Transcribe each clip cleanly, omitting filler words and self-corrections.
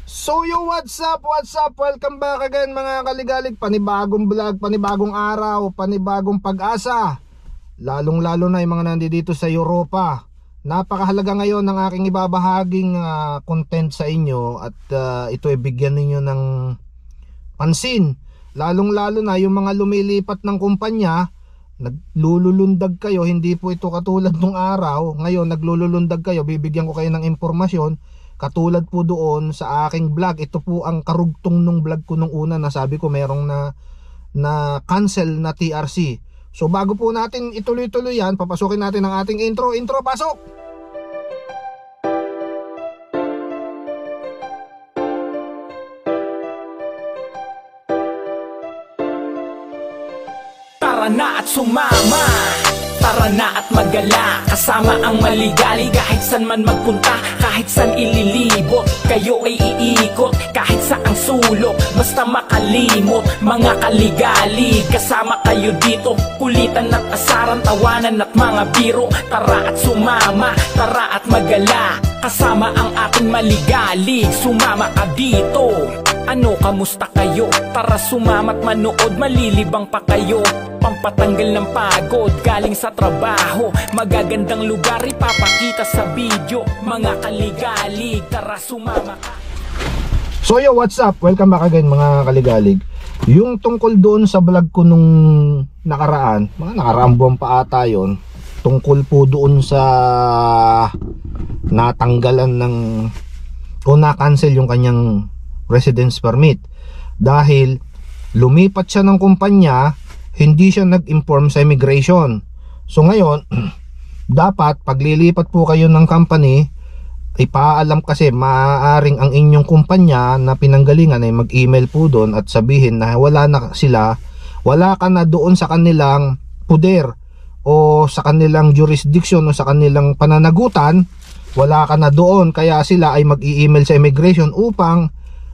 So yo, what's up? Welcome back again mga kaligalig. Panibagong vlog, panibagong araw, panibagong pag-asa. Lalong lalo na yung mga nandito sa Europa. Napakahalaga ngayon ng aking ibabahaging content sa inyo. At ito ay bigyan ninyo ng pansin. Lalong lalo na yung mga lumilipat ng kumpanya. Naglululundag kayo, hindi po ito katulad nung araw. Ngayon naglululundag kayo, bibigyan ko kayo ng impormasyon. Katulad po doon sa aking vlog. Ito po ang karugtong nung vlog ko nung una na sabi ko merong na cancel na TRC. So bago po natin ituloy-tuloy yan, papasukin natin ang ating intro. Pasok! Tara na at sumama, tara na at magala, kasama ang maligali. Kahit saan man magpunta, kahit saan ililibot, kayo ay iikot, kahit saang sulok, basta makalimot. Mga kaligali, kasama kayo dito, kulitan at asaran, tawanan at mga biro. Tara at sumama, tara at magala, kasama ang ating maligali. Sumama ka dito. Ano, kamusta kayo? Tara sumamat manood, malilibang pa kayo. Pampatanggal ng pagod, galing sa trabaho. Magagandang lugar ipapakita sa video. Mga kaligalig, tara sumama ka. So yo, what's up? Welcome back again mga kaligalig. Yung tungkol doon sa vlog ko nung nakaraan, mga nakaraang buwan pa ata yun, tungkol po doon sa natanggalan ng o na-cancel yung kanyang residence permit dahil lumipat siya ng kumpanya, hindi siya nag-inform sa immigration. So ngayon dapat paglilipat po kayo ng company, ipaalam kasi maaaring ang inyong kumpanya na pinanggalingan ay mag-email po doon at sabihin na wala na sila, wala ka na doon sa kanilang puder o sa kanilang jurisdiction o sa kanilang pananagutan, wala ka na doon, kaya sila ay mag-i-email sa immigration upang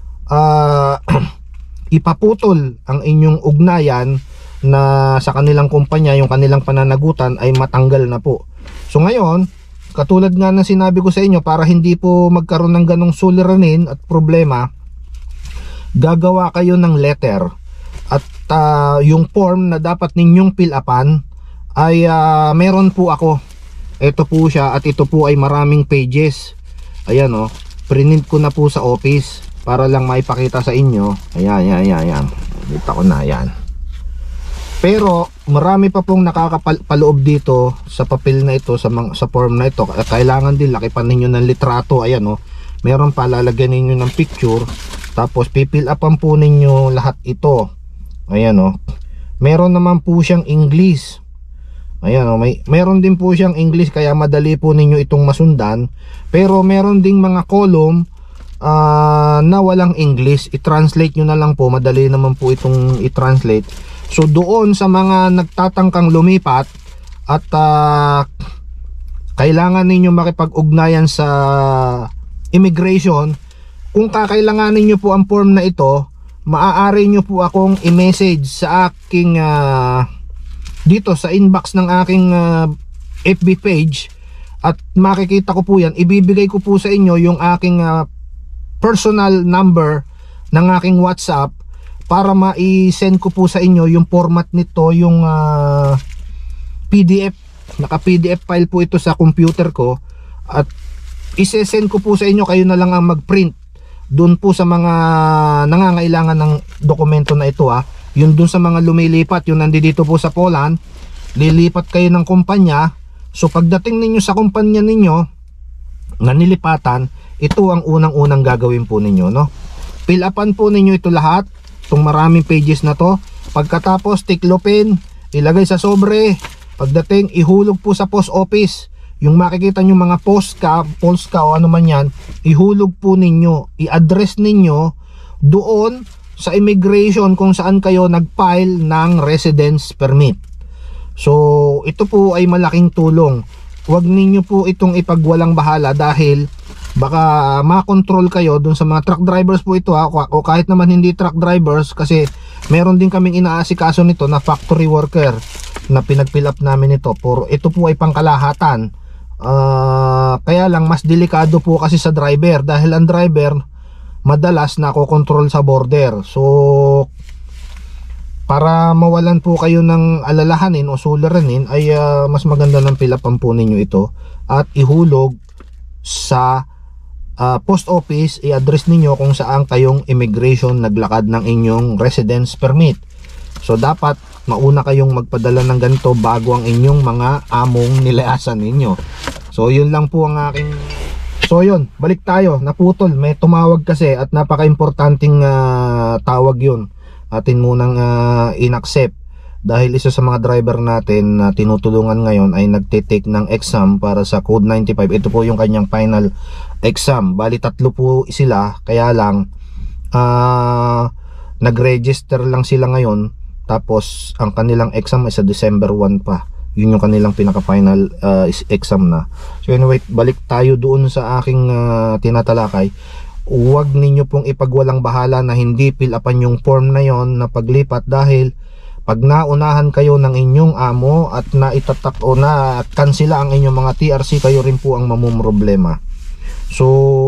ipaputol ang inyong ugnayan na sa kanilang kumpanya, yung kanilang pananagutan ay matanggal na po. So ngayon, katulad nga ng sinabi ko sa inyo, para hindi po magkaroon ng ganong suliranin at problema, gagawa kayo ng letter at yung form na dapat ninyong fill upan ay meron po ako. Ito po siya at ito po ay maraming pages. Ayan o, print ko na po sa office para lang maipakita sa inyo. Ayan. Dito ko na, ayan. Pero marami pa pong nakakapaloob dito sa papel na ito, sa form na ito. Kailangan din lakipan ninyo ng litrato. Ayan o, meron pa, lalagyan ninyo ng picture. Tapos pipil upan po ninyo lahat ito. Ayan o, meron naman po siyang English. Ayan o, meron din po siyang English, kaya madali po ninyo itong masundan. Pero meron ding mga column na walang English. I-translate nyo na lang po, madali naman po itong i-translate. So doon sa mga nagtatangkang lumipat at kailangan ninyo makipag-ugnayan sa immigration, kung kakailanganin nyo po ang form na ito, maaari nyo po akong i-message sa aking dito sa inbox ng aking FB page at makikita ko po yan. Ibibigay ko po sa inyo yung aking personal number ng aking WhatsApp para ma-send ko po sa inyo yung format nito, yung PDF. Naka-PDF file po ito sa computer ko at ise-send ko po sa inyo, kayo na lang ang mag-print doon po sa mga nangangailangan ng dokumento na ito Yun doon sa mga lumilipat, yung nandito po sa Poland, lilipat kayo ng kumpanya. So pagdating ninyo sa kumpanya ninyo na nilipatan, ito ang unang-unang gagawin po ninyo, no? Fill upan po ninyo ito lahat, itong maraming pages na to. Pagkatapos tiklopin, ilagay sa sobre. Pagdating, ihulog po sa post office. Yung makikita nyo mga Polska o ano man yan, ihulog po ninyo, i-address ninyo doon sa immigration kung saan kayo nag-file ng residence permit. So ito po ay malaking tulong. Huwag ninyo po itong ipagwalang bahala dahil baka makontrol kayo dun sa mga truck drivers po ito o kahit naman hindi truck drivers, kasi meron din kaming inaasikaso nito na factory worker na pinag-fill up namin ito. Ito po ay pangkalahatan. Kaya lang mas delikado po kasi sa driver dahil ang driver madalas nakokontrol sa border. So para mawalan po kayo ng alalahanin o suliranin ay mas maganda ng pilapan po ninyo ito at ihulog sa post office. I-address ninyo kung saan kayong immigration naglakad ng inyong residence permit. So dapat mauna kayong magpadala ng ganito bago ang inyong mga among nilayasan ninyo. So yun lang po ang aking... So yun, balik tayo, naputol, may tumawag kasi at napaka-importanting tawag yun. Atin munang inaccept dahil isa sa mga driver natin na tinutulungan ngayon ay nagtitake ng exam para sa Code 95. Ito po yung kanyang final exam. Bali 3 po sila, kaya lang nag-register lang sila ngayon, tapos ang kanilang exam ay sa December 1 pa. Yun yung kanilang pinaka-final exam na. So anyway, balik tayo doon sa aking tinatalakay. Huwag ninyo pong ipagwalang bahala na hindi fill upan yung form na yon na paglipat, dahil pag naunahan kayo ng inyong amo at naitatak o na kansila ang inyong mga TRC, kayo rin po ang mamumroblema. So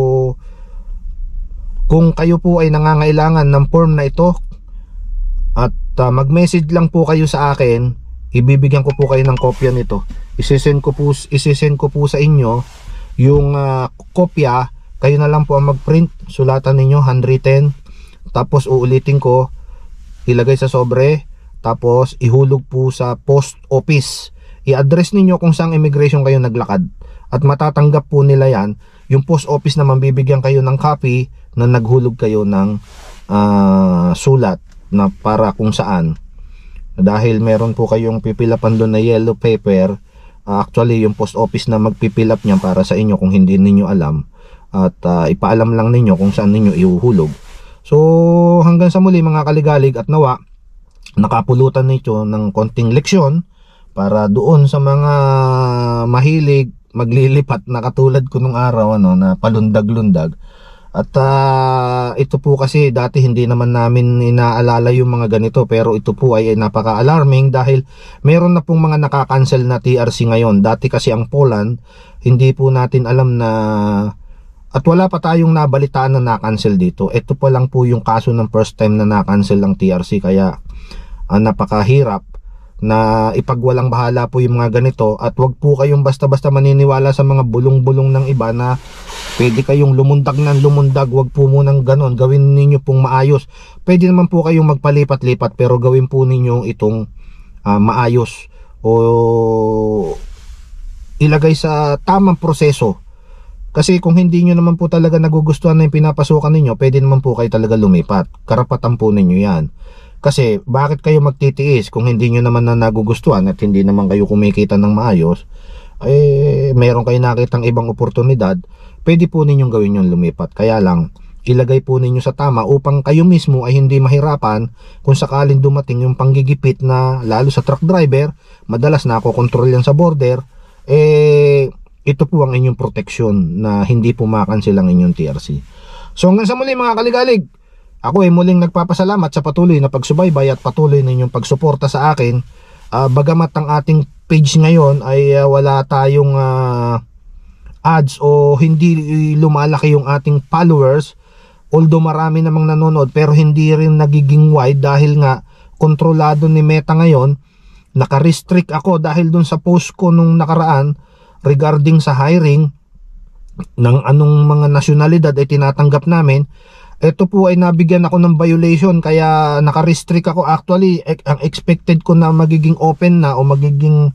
kung kayo po ay nangangailangan ng form na ito at mag-message lang po kayo sa akin, ibibigyan ko po kayo ng kopya nito. Isesend ko po sa inyo yung kopya. Kayo na lang po ang mag-print, sulatan ninyo handwritten, tapos uulitin ko, ilagay sa sobre, tapos ihulog po sa post office. I-address ninyo kung saan immigration kayo naglakad at matatanggap po nila yan. Yung post office naman bibigyan kayo ng copy na naghulog kayo ng sulat na para kung saan. Dahil meron po kayong pipilapan doon na yellow paper, actually yung post office na magpipilap niya para sa inyo kung hindi ninyo alam. At ipaalam lang ninyo kung saan ninyo ihuhulog. So hanggang sa muli mga kaligalig, at nawa nakapulutan nito ng konting leksyon para doon sa mga mahilig maglilipat na katulad ko nung araw na palundag-lundag. At ito po kasi dati hindi naman namin inaalala yung mga ganito, pero ito po ay napaka-alarming dahil meron na pong mga nakakancel na TRC ngayon. Dati kasi ang Poland, hindi po natin alam na, at wala pa tayong nabalitaan na na-cancel dito. Ito pa lang po yung kaso ng first time na na-cancel ng TRC, kaya napakahirap na ipagwalang bahala po yung mga ganito. At wag po kayong basta-basta maniniwala sa mga bulong-bulong ng iba na pwede kayong lumundag ng lumundag. Wag po munang ganon, gawin ninyo pong maayos. Pwede naman po kayong magpalipat-lipat, pero gawin po ninyo itong maayos o ilagay sa tamang proseso. Kasi kung hindi nyo naman po talaga nagugustuhan na yung pinapasukan ninyo, pwede naman po kayo talaga lumipat. Karapatan po ninyo yan. Kasi bakit kayo magtitiis kung hindi nyo naman na nagugustuhan at hindi naman kayo kumikita ng maayos? Meron kayo nakitang ibang oportunidad, pwede po ninyong gawin yung lumipat. Kaya lang, ilagay po ninyo sa tama upang kayo mismo ay hindi mahirapan kung sakaling dumating yung panggigipit na, lalo sa truck driver, madalas nakokontrol yan sa border. Ito po ang inyong proteksyon na hindi po makansil ang inyong TRC. So hanggang sa muli mga kaligalig, ako ay muling nagpapasalamat sa patuloy na pagsubaybay at patuloy ninyong pagsuporta sa akin. Bagamat ang ating page ngayon ay wala tayong ads o hindi lumalaki yung ating followers, although marami namang nanonood, pero hindi rin nagiging wide dahil nga kontrolado ni Meta ngayon. Naka-restrict ako dahil dun sa post ko nung nakaraan regarding sa hiring ng anong mga nasyonalidad ay tinatanggap namin. Ito po ay nabigyan ako ng violation, kaya naka-restrict ako. Actually, ang expected ko na magiging open na o magiging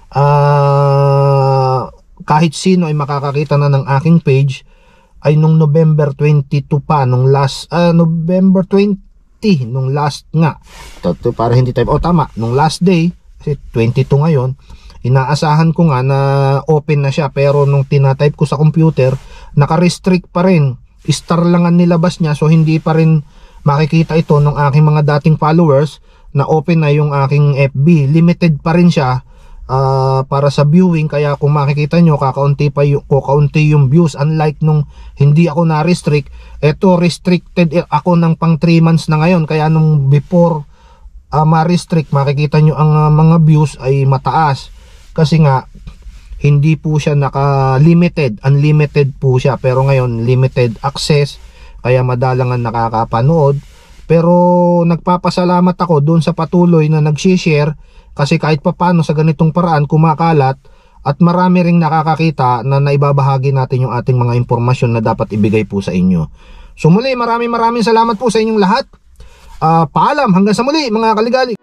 kahit sino ay makakakita na ng aking page ay nung November 22 pa, nung last November 20 nung last nga. Ito, para hindi tayo, tama, nung last day, kasi 22 ngayon. Inaasahan ko nga na open na siya, pero nung tinatype ko sa computer, naka-restrict pa rin. Star lang ang nilabas niya, so hindi pa rin makikita ito ng aking mga dating followers na open na yung aking FB. Limited pa rin siya para sa viewing, kaya kung makikita nyo, kakaunti yung views. Unlike nung hindi ako na-restrict, ito restricted ako ng pang 3 months na ngayon, kaya nung before ma-restrict, makikita nyo ang mga views ay mataas. Kasi nga, hindi po siya naka-limited, unlimited po siya. Pero ngayon, limited access, kaya madalang ang nakakapanood. Pero nagpapasalamat ako doon sa patuloy na nag-share, kasi kahit papano sa ganitong paraan kumakalat at marami ring nakakakita na naibabahagi natin yung ating mga impormasyon na dapat ibigay po sa inyo. So muli, maraming salamat po sa inyong lahat. Paalam, hanggang sa muli mga kaligali.